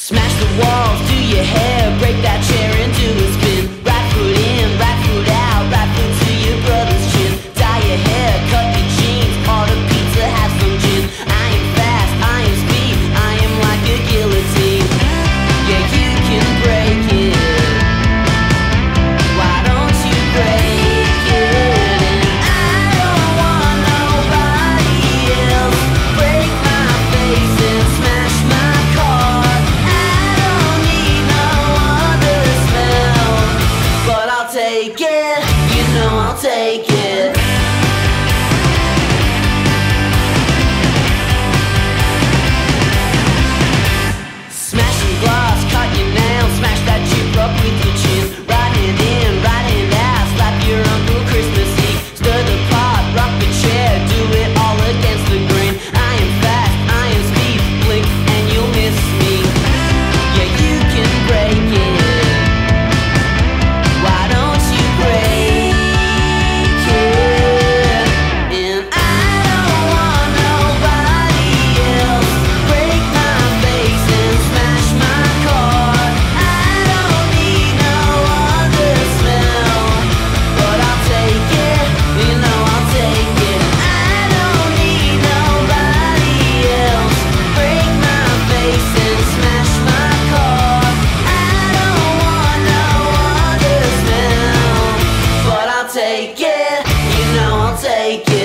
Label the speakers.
Speaker 1: Smash the walls, do your hair, break that chair into a spin. Right foot in, right foot out, right foot to your brother's chin. Dye your hair, cut your jeans, order pizza, have some gin. I am fast, I am speed, I am like a guillotine. Yeah, you can break it. Why don't you break it? And I don't want nobody else break my face and smash my car. Take it, you know I'll take it. Smashing glass, cut your nails, smash that chip up with your chin. Right hand in, right hand out, slap your uncle Christmas Eve. Stir the pot, rock the chair, do it all against the grain. I am fast, I am speed, blink and you'll miss me. Yeah, you can break it. Take it, you know I'll take it.